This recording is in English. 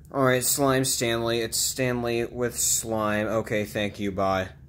Alright, Slime Stanley. It's Stanley with slime. Okay, thank you, bye.